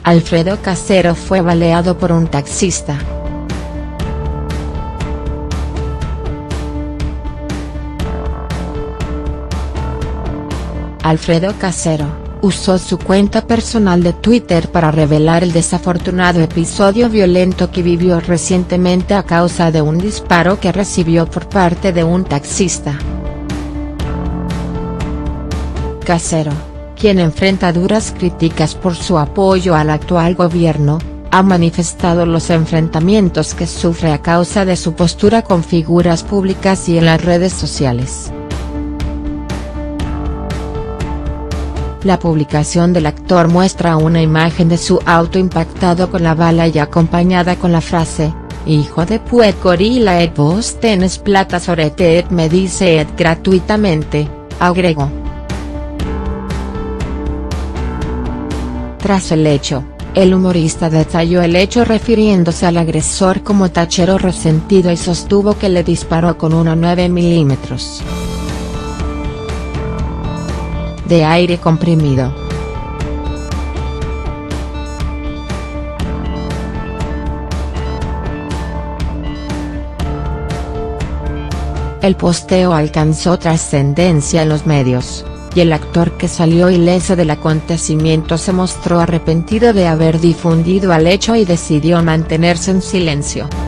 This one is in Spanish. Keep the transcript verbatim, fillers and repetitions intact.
Alfredo Casero fue baleado por un taxista. Alfredo Casero usó su cuenta personal de Twitter para revelar el desafortunado episodio violento que vivió recientemente a causa de un disparo que recibió por parte de un taxista. Casero, quien enfrenta duras críticas por su apoyo al actual gobierno, ha manifestado los enfrentamientos que sufre a causa de su postura con figuras públicas y en las redes sociales. La publicación del actor muestra una imagen de su auto impactado con la bala y acompañada con la frase: "Hijo de puet gorila et vos tenés plata sobre te et me dice et gratuitamente", agregó. Tras el hecho, el humorista detalló el hecho refiriéndose al agresor como tachero resentido y sostuvo que le disparó con una nueve milímetros de aire comprimido. El posteo alcanzó trascendencia en los medios, y el actor, que salió ileso del acontecimiento, se mostró arrepentido de haber difundido el hecho y decidió mantenerse en silencio.